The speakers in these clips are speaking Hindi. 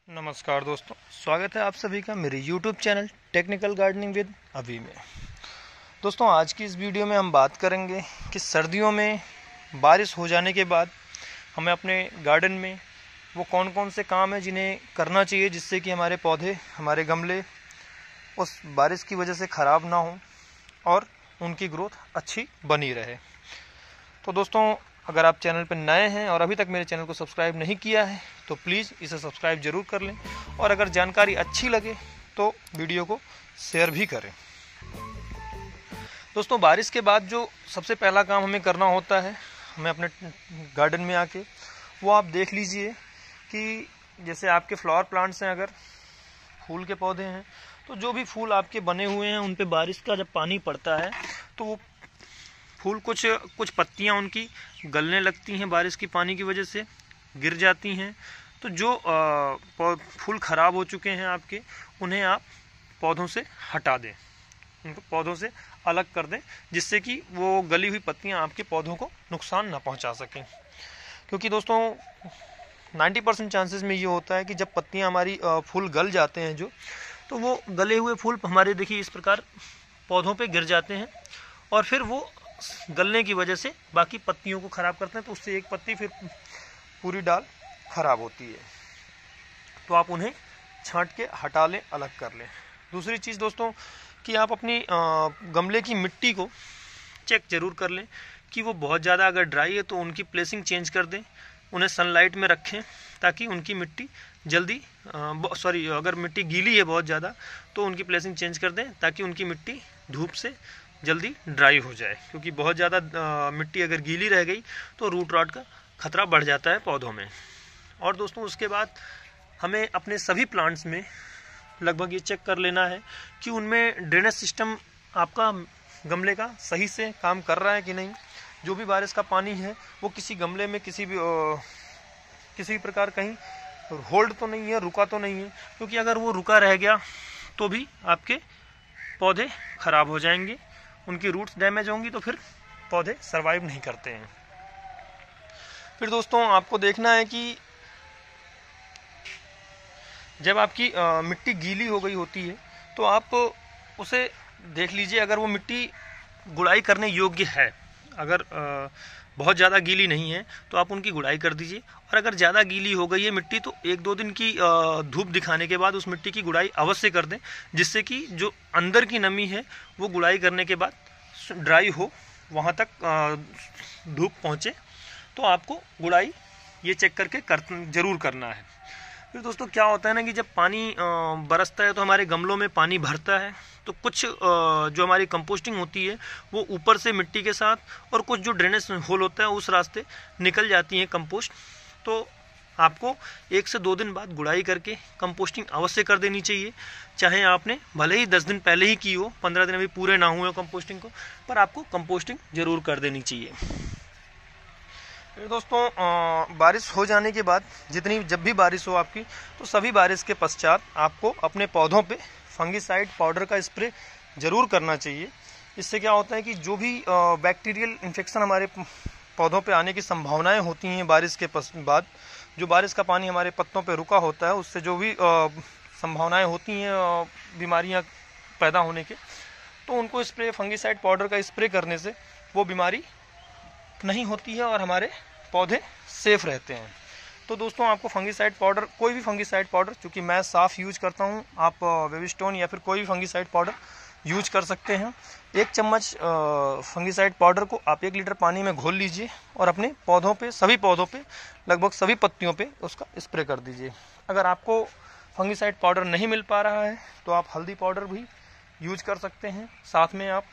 नमस्कार दोस्तों, स्वागत है आप सभी का मेरे YouTube channel technical gardening with Abhi में। दोस्तों, आज की इस वीडियो में हम बात करेंगे कि सर्दियों में बारिश हो जाने के बाद हमें अपने गार्डन में वो कौन कौन से काम हैं जिन्हें करना चाहिए जिससे कि हमारे पौधे, हमारे गमले उस बारिश की वजह से ख़राब ना हों और उनकी ग्रोथ अच्छी बनी रहे। तो दोस्तों, अगर आप चैनल पर नए हैं और अभी तक मेरे चैनल को सब्सक्राइब नहीं किया है तो प्लीज़ इसे सब्सक्राइब जरूर कर लें, और अगर जानकारी अच्छी लगे तो वीडियो को शेयर भी करें। दोस्तों, बारिश के बाद जो सबसे पहला काम हमें करना होता है, हमें अपने गार्डन में आके वो आप देख लीजिए कि जैसे आपके फ्लावर प्लांट्स हैं, अगर फूल के पौधे हैं तो जो भी फूल आपके बने हुए हैं उन पे बारिश का जब पानी पड़ता है तो वो फूल कुछ पत्तियां उनकी गलने लगती हैं, बारिश की पानी की वजह से गिर जाती हैं। तो जो फूल ख़राब हो चुके हैं आपके, उन्हें आप पौधों से हटा दें, उनको पौधों से अलग कर दें, जिससे कि वो गली हुई पत्तियां आपके पौधों को नुकसान ना पहुंचा सकें। क्योंकि दोस्तों 90% चांसेस में ये होता है कि जब पत्तियां हमारी फूल गल जाते हैं तो वो गले हुए फूल हमारे देखिए इस प्रकार पौधों पे गिर जाते हैं और फिर वो गलने की वजह से बाकी पत्तियों को ख़राब करते हैं, तो उससे एक पत्ती फिर पूरी डाल ख़राब होती है। तो आप उन्हें छांट के हटा लें, अलग कर लें। दूसरी चीज़ दोस्तों कि आप अपनी गमले की मिट्टी को चेक ज़रूर कर लें कि वो बहुत ज़्यादा अगर ड्राई है तो उनकी प्लेसिंग चेंज कर दें, उन्हें सनलाइट में रखें ताकि उनकी मिट्टी जल्दी अगर मिट्टी गीली है बहुत ज़्यादा तो उनकी प्लेसिंग चेंज कर दें ताकि उनकी मिट्टी धूप से जल्दी ड्राई हो जाए। क्योंकि बहुत ज़्यादा मिट्टी अगर गीली रह गई तो रूट रॉट का खतरा बढ़ जाता है पौधों में। और दोस्तों उसके बाद हमें अपने सभी प्लांट्स में लगभग ये चेक कर लेना है कि उनमें ड्रेनेज सिस्टम आपका गमले का सही से काम कर रहा है कि नहीं। जो भी बारिश का पानी है वो किसी गमले में किसी भी प्रकार कहीं होल्ड तो नहीं है, रुका तो नहीं है। क्योंकि अगर वो रुका रह गया तो भी आपके पौधे खराब हो जाएंगे, उनकी रूट्स डैमेज होंगी, तो फिर पौधे सरवाइव नहीं करते हैं। फिर दोस्तों आपको देखना है कि जब आपकी मिट्टी गीली हो गई होती है तो आप उसे देख लीजिए, अगर वो मिट्टी गुड़ाई करने योग्य है, अगर बहुत ज़्यादा गीली नहीं है तो आप उनकी गुड़ाई कर दीजिए। और अगर ज़्यादा गीली हो गई है मिट्टी तो 1-2 दिन की धूप दिखाने के बाद उस मिट्टी की गुड़ाई अवश्य कर दें, जिससे कि जो अंदर की नमी है वो गुड़ाई करने के बाद ड्राई हो, वहाँ तक धूप पहुँचे। तो आपको गुड़ाई ये चेक करके ज़रूर करना है। फिर दोस्तों क्या होता है ना कि जब पानी बरसता है तो हमारे गमलों में पानी भरता है, तो कुछ जो हमारी कंपोस्टिंग होती है वो ऊपर से मिट्टी के साथ और कुछ जो ड्रेनेज होल होता है उस रास्ते निकल जाती है कंपोस्ट। तो आपको 1 से 2 दिन बाद गुड़ाई करके कंपोस्टिंग अवश्य कर देनी चाहिए। चाहे आपने भले ही 10 दिन पहले ही की हो, 15 दिन अभी पूरे ना हुए कंपोस्टिंग को, पर आपको कंपोस्टिंग ज़रूर कर देनी चाहिए। दोस्तों बारिश हो जाने के बाद जब भी बारिश हो आपकी, तो सभी बारिश के पश्चात आपको अपने पौधों पे फंगीसाइड पाउडर का स्प्रे ज़रूर करना चाहिए। इससे क्या होता है कि जो भी बैक्टीरियल इन्फेक्शन हमारे पौधों पे आने की संभावनाएं होती हैं बारिश के बाद, जो बारिश का पानी हमारे पत्तों पे रुका होता है उससे जो भी संभावनाएं होती हैं बीमारियां पैदा होने के, तो उनको फंगीसाइड पाउडर का स्प्रे करने से वो बीमारी नहीं होती है और हमारे पौधे सेफ रहते हैं। तो दोस्तों आपको फंगीसाइड पाउडर, कोई भी फंगीसाइड पाउडर, चूँकि मैं साफ़ यूज करता हूँ, आप वेविस्टोन या फिर कोई भी फंगीसाइड पाउडर यूज कर सकते हैं। 1 चम्मच फंगीसाइड पाउडर को आप 1 लीटर पानी में घोल लीजिए और अपने पौधों पे, सभी पौधों पे, लगभग सभी पत्तियों पे उसका स्प्रे कर दीजिए। अगर आपको फंगीसाइड पाउडर नहीं मिल पा रहा है तो आप हल्दी पाउडर भी यूज कर सकते हैं। साथ में आप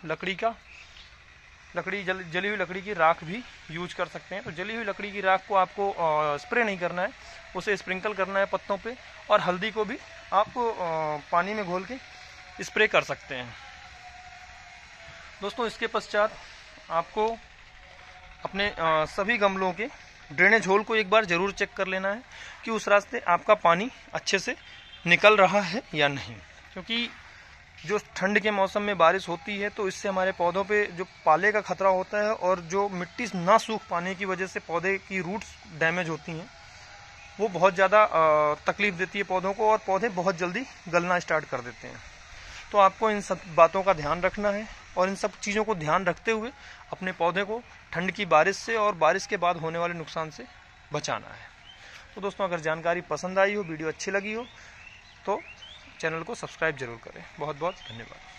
जली हुई लकड़ी की राख भी यूज कर सकते हैं। तो जली हुई लकड़ी की राख को आपको स्प्रे नहीं करना है, उसे स्प्रिंकल करना है पत्तों पे, और हल्दी को भी आप पानी में घोल के स्प्रे कर सकते हैं। दोस्तों इसके पश्चात आपको अपने सभी गमलों के ड्रेनेज होल को एक बार ज़रूर चेक कर लेना है कि उस रास्ते आपका पानी अच्छे से निकल रहा है या नहीं। क्योंकि जो ठंड के मौसम में बारिश होती है तो इससे हमारे पौधों पे जो पाले का खतरा होता है और जो मिट्टी ना सूख पाने की वजह से पौधे की रूट्स डैमेज होती हैं, वो बहुत ज़्यादा तकलीफ देती है पौधों को, और पौधे बहुत जल्दी गलना स्टार्ट कर देते हैं। तो आपको इन सब बातों का ध्यान रखना है, और इन सब चीज़ों को ध्यान रखते हुए अपने पौधे को ठंड की बारिश से और बारिश के बाद होने वाले नुकसान से बचाना है। तो दोस्तों, अगर जानकारी पसंद आई हो, वीडियो अच्छी लगी हो, तो चैनल को सब्सक्राइब जरूर करें। बहुत बहुत धन्यवाद।